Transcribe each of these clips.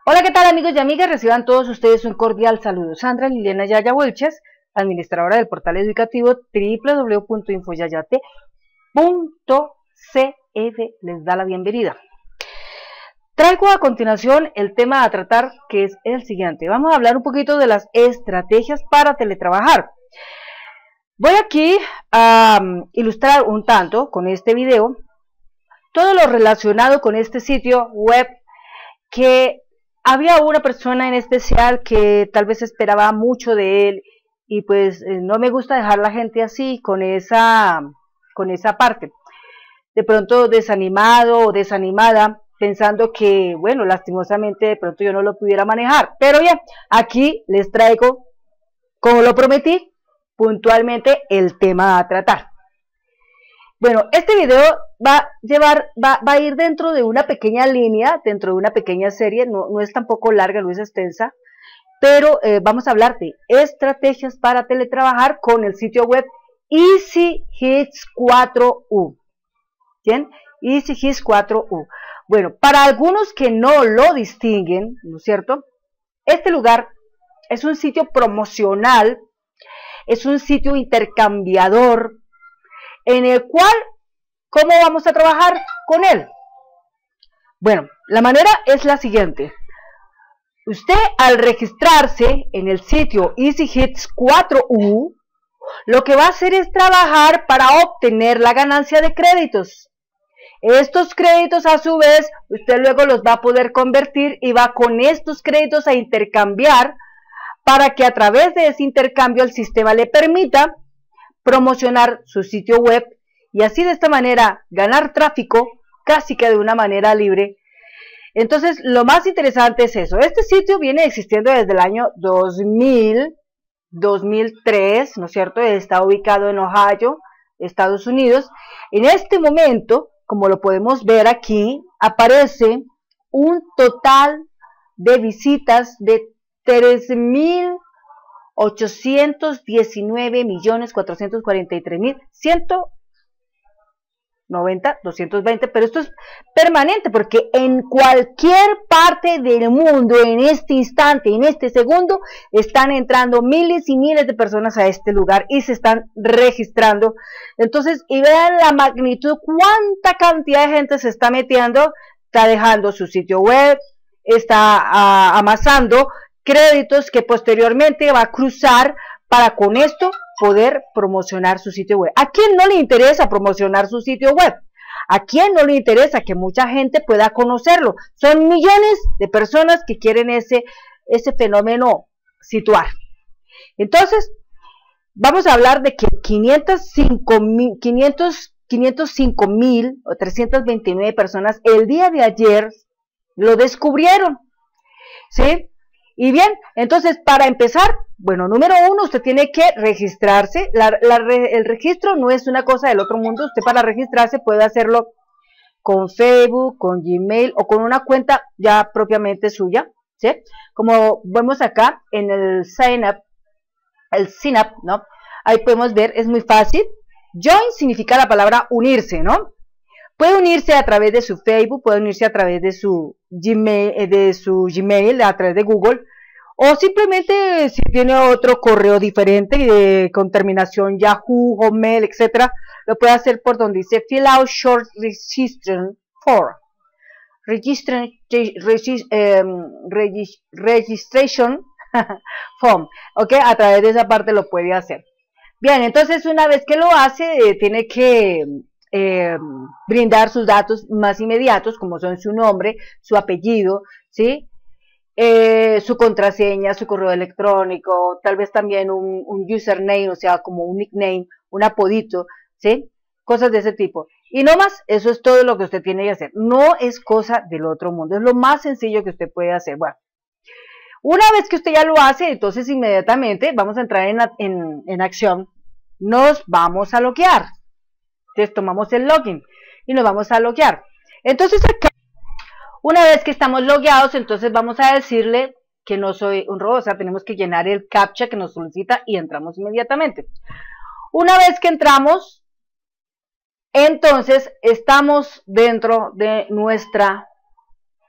Hola, ¿qué tal amigos y amigas? Reciban todos ustedes un cordial saludo. Sandra Liliana Yaya Wilches, administradora del portal educativo www.infoyayate.cf, les da la bienvenida. Traigo a continuación el tema a tratar, que es el siguiente. Vamos a hablar un poquito de las estrategias para teletrabajar. Voy aquí a ilustrar un tanto con este video todo lo relacionado con este sitio web, que había una persona en especial que tal vez esperaba mucho de él y pues no me gusta dejar la gente así con esa parte, de pronto desanimado o desanimada, pensando que, bueno, lastimosamente de pronto yo no lo pudiera manejar. Pero bien, aquí les traigo, como lo prometí, puntualmente el tema a tratar. Bueno, este video va a ir dentro de una pequeña línea, dentro de una pequeña serie, no es tampoco larga, no es extensa, pero vamos a hablar de estrategias para teletrabajar con el sitio web EasyHits 4U. ¿Bien? EasyHits 4U. Bueno, para algunos que no lo distinguen, ¿no es cierto? Este lugar es un sitio promocional, es un sitio intercambiador, en el cual, ¿cómo vamos a trabajar con él? Bueno, la manera es la siguiente. Usted, al registrarse en el sitio EasyHits 4U, lo que va a hacer es trabajar para obtener la ganancia de créditos. Estos créditos, a su vez, usted luego los va a poder convertir y va con estos créditos a intercambiar, para que a través de ese intercambio el sistema le permita promocionar su sitio web y así de esta manera ganar tráfico casi que de una manera libre. Entonces lo más interesante es eso. Este sitio viene existiendo desde el año 2003, ¿no es cierto? Está ubicado en Ohio, Estados Unidos. En este momento, como lo podemos ver aquí, aparece un total de visitas de 3.819.443.190.220, pero esto es permanente porque en cualquier parte del mundo, en este instante, en este segundo, están entrando miles y miles de personas a este lugar y se están registrando. Entonces, y vean la magnitud, cuánta cantidad de gente se está metiendo, está dejando su sitio web, está amasando créditos que posteriormente va a cruzar para con esto poder promocionar su sitio web. ¿A quién no le interesa promocionar su sitio web? ¿A quién no le interesa que mucha gente pueda conocerlo? Son millones de personas que quieren ese fenómeno situar. Entonces, vamos a hablar de que 505.000 o 329 personas el día de ayer lo descubrieron, ¿sí? Y bien, entonces para empezar, bueno, número uno, usted tiene que registrarse. El registro no es una cosa del otro mundo. Usted para registrarse puede hacerlo con Facebook, con Gmail o con una cuenta ya propiamente suya, ¿sí? Como vemos acá en el sign up, ¿no? Ahí podemos ver, es muy fácil. Join significa la palabra unirse, ¿no? Puede unirse a través de su Facebook, puede unirse a través de su Gmail, a través de Google, o simplemente si tiene otro correo diferente con terminación Yahoo, Hotmail, etc., lo puede hacer por donde dice Fill out short registration form. Registration form, ¿ok? A través de esa parte lo puede hacer. Bien, entonces una vez que lo hace, tiene que brindar sus datos más inmediatos, como son su nombre, su apellido, ¿sí? Su contraseña, su correo electrónico, tal vez también un username, o sea, como un nickname, un apodito, ¿sí? Cosas de ese tipo. Y no más, eso es todo lo que usted tiene que hacer. No es cosa del otro mundo, es lo más sencillo que usted puede hacer. Bueno, una vez que usted ya lo hace, entonces inmediatamente vamos a entrar en acción. Nos vamos a loguear. Entonces tomamos el login y nos vamos a loguear. Entonces acá, una vez que estamos logueados, entonces vamos a decirle que no soy un robot, o sea, tenemos que llenar el captcha que nos solicita y entramos inmediatamente. Una vez que entramos, entonces estamos dentro de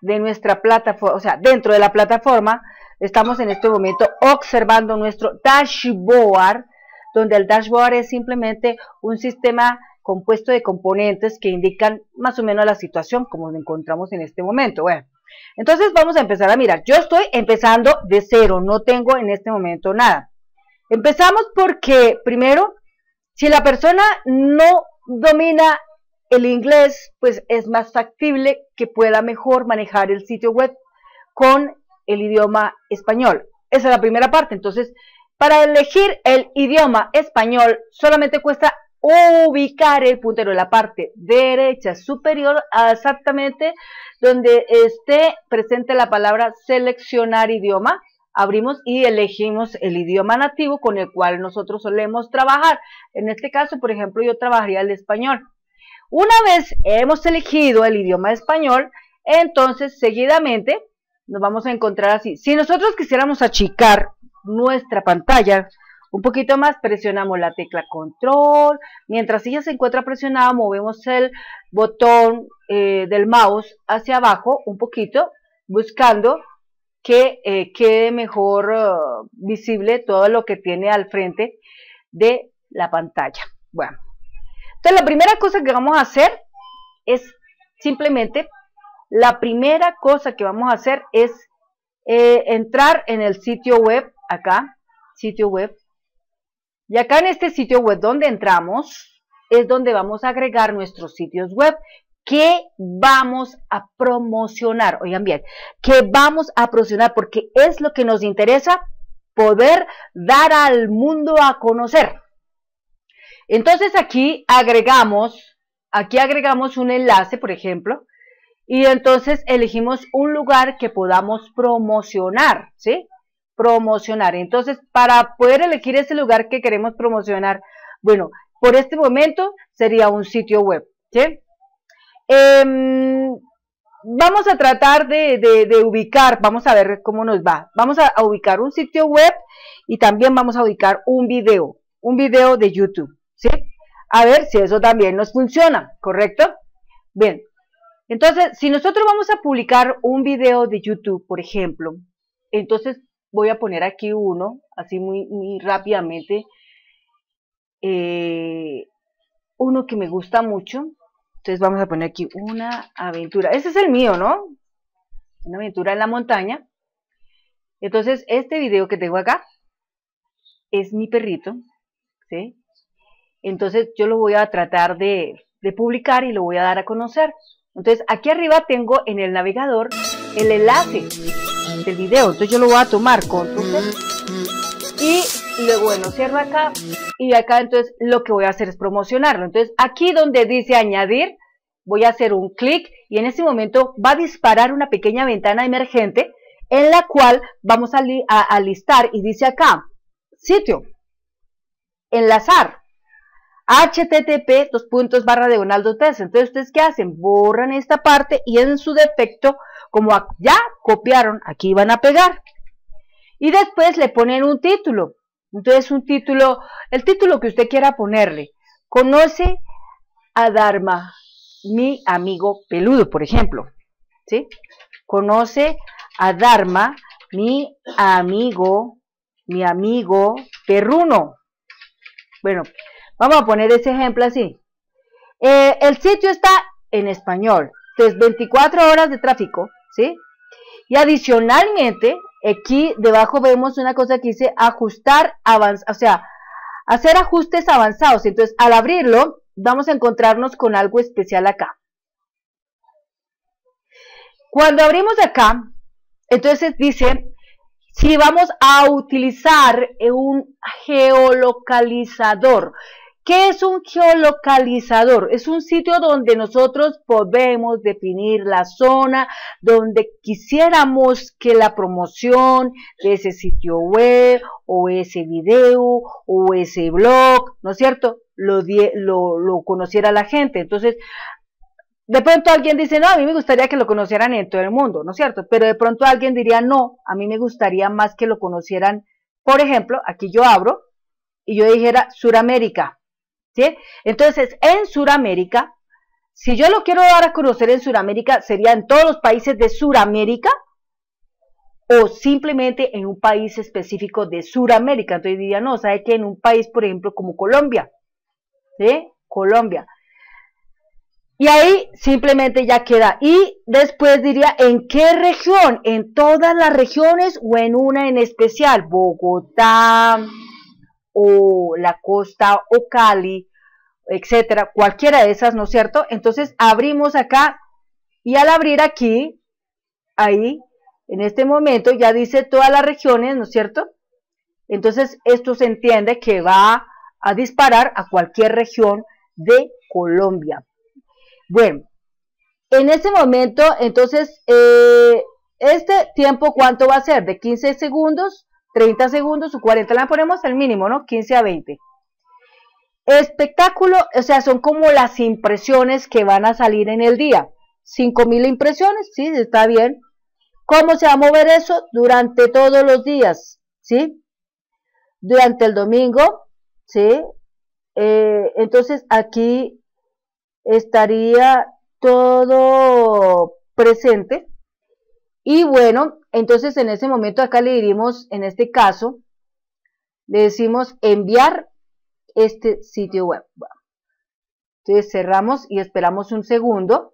de nuestra plataforma, o sea, dentro de la plataforma, estamos en este momento observando nuestro dashboard, donde el dashboard es simplemente un sistema compuesto de componentes que indican más o menos la situación como nos encontramos en este momento. Bueno, entonces vamos a empezar a mirar. Yo estoy empezando de cero, no tengo en este momento nada. Empezamos porque, primero, si la persona no domina el inglés, pues es más factible que pueda mejor manejar el sitio web con el idioma español. Esa es la primera parte. Entonces, para elegir el idioma español, solamente cuesta ubicar el puntero en la parte derecha superior, exactamente donde esté presente la palabra seleccionar idioma. Abrimos y elegimos el idioma nativo con el cual nosotros solemos trabajar. En este caso, por ejemplo, yo trabajaría el español. Una vez hemos elegido el idioma español, entonces seguidamente nos vamos a encontrar así. Si nosotros quisiéramos achicar nuestra pantalla un poquito más, presionamos la tecla control. Mientras ella se encuentra presionada, movemos el botón del mouse hacia abajo un poquito, buscando que quede mejor visible todo lo que tiene al frente de la pantalla. Bueno, entonces la primera cosa que vamos a hacer es simplemente, entrar en el sitio web, acá, sitio web, y acá en este sitio web donde entramos, es donde vamos a agregar nuestros sitios web que vamos a promocionar. Oigan bien, que vamos a promocionar porque es lo que nos interesa poder dar al mundo a conocer. Entonces aquí agregamos un enlace, por ejemplo, y entonces elegimos un lugar que podamos promocionar, ¿sí? Promocionar. Entonces, para poder elegir ese lugar que queremos promocionar, bueno, por este momento sería un sitio web, ¿sí? Vamos a tratar de ubicar, vamos a ver cómo nos va. Vamos a ubicar un sitio web y también vamos a ubicar un video de YouTube, ¿sí? A ver si eso también nos funciona, ¿correcto? Bien, entonces, si nosotros vamos a publicar un video de YouTube, por ejemplo, entonces voy a poner aquí uno, así muy rápidamente, uno que me gusta mucho. Entonces vamos a poner aquí una aventura. Ese es el mío, ¿no? Una aventura en la montaña. Entonces este video que tengo acá es mi perrito, ¿sí? Entonces yo lo voy a tratar de publicar y lo voy a dar a conocer. Entonces aquí arriba tengo en el navegador el enlace del video. Entonces yo lo voy a tomar Control y luego, bueno, cierro acá y acá entonces lo que voy a hacer es promocionarlo. Entonces aquí donde dice añadir, voy a hacer un clic y en ese momento va a disparar una pequeña ventana emergente en la cual vamos a listar y dice acá, sitio, enlazar, http://. Entonces ustedes ¿qué hacen? Borran esta parte y en su defecto, como ya copiaron, aquí van a pegar. Y después le ponen un título. Entonces el título que usted quiera ponerle. Conoce a Dharma, mi amigo peludo, por ejemplo. ¿Sí? Conoce a Dharma, mi amigo perruno. Bueno, vamos a poner ese ejemplo así. El sitio está en español. Entonces, 24 horas de tráfico, ¿sí? Y adicionalmente, aquí debajo vemos una cosa que dice ajustar, o sea, hacer ajustes avanzados. Entonces, al abrirlo, vamos a encontrarnos con algo especial acá. Cuando abrimos acá, entonces dice, si vamos a utilizar un geolocalizador. ¿Qué es un geolocalizador? Es un sitio donde nosotros podemos definir la zona donde quisiéramos que la promoción de ese sitio web o ese video o ese blog, ¿no es cierto?, lo conociera la gente. Entonces, de pronto alguien dice, no, a mí me gustaría que lo conocieran en todo el mundo, ¿no es cierto? Pero de pronto alguien diría, no, a mí me gustaría más que lo conocieran, por ejemplo, aquí yo abro y yo dijera Suramérica. ¿Sí? Entonces, en Suramérica Si yo lo quiero dar a conocer en Sudamérica, ¿sería en todos los países de Sudamérica? O simplemente en un país específico de Sudamérica. Entonces diría, no, ¿sabe qué? En un país, por ejemplo, como Colombia, ¿sí? Colombia. Y ahí simplemente ya queda. Y después diría, ¿en qué región? ¿En todas las regiones o en una en especial? Bogotá, o la costa, o Cali, etcétera. Cualquiera de esas, ¿no es cierto? Entonces abrimos acá, y al abrir aquí, ahí, en este momento ya dice todas las regiones, ¿no es cierto? Entonces esto se entiende que va a disparar a cualquier región de Colombia. Bueno, en ese momento, entonces, este tiempo, ¿cuánto va a ser? ¿De 15 segundos, 30 segundos o 40? Le ponemos el mínimo, ¿no? 15 a 20. Espectáculo, o sea, son como las impresiones que van a salir en el día. 5.000 impresiones, sí, está bien. ¿Cómo se va a mover eso? Durante todos los días, ¿sí? Durante el domingo, ¿sí? Entonces aquí estaría todo presente. Y bueno, entonces en ese momento acá le diríamos, en este caso, le decimos enviar este sitio web. Entonces cerramos y esperamos un segundo.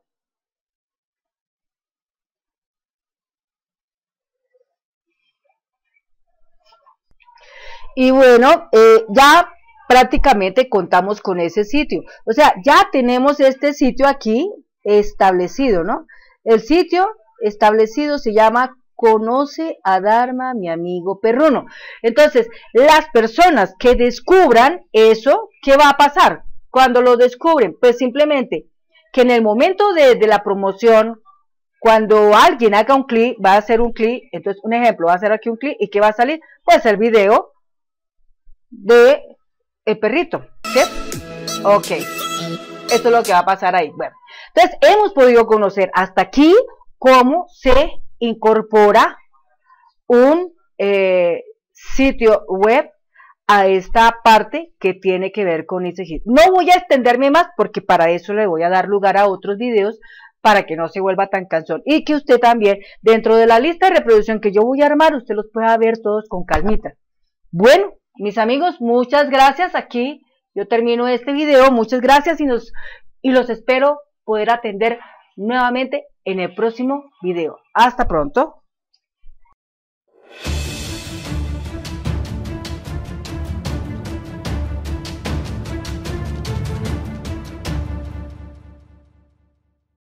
Y bueno, ya prácticamente contamos con ese sitio. O sea, ya tenemos este sitio aquí establecido, ¿no? El sitio establecido se llama Conoce a Dharma, mi amigo perruno. Entonces, las personas que descubran eso, ¿qué va a pasar? Cuando lo descubren, pues simplemente que en el momento de la promoción, cuando alguien haga un clic, va a hacer un clic, entonces un ejemplo, va a hacer aquí un clic, ¿y qué va a salir? Pues el video de el perrito, ¿sí? Ok, esto es lo que va a pasar ahí. Bueno, entonces hemos podido conocer hasta aquí cómo se incorpora un sitio web a esta parte que tiene que ver con ese sitio. No voy a extenderme más porque para eso le voy a dar lugar a otros videos para que no se vuelva tan cansón y que usted también, dentro de la lista de reproducción que yo voy a armar, usted los pueda ver todos con calmita. Bueno, mis amigos, muchas gracias. Aquí yo termino este video. Muchas gracias y los espero poder atender nuevamente en el próximo video. Hasta pronto.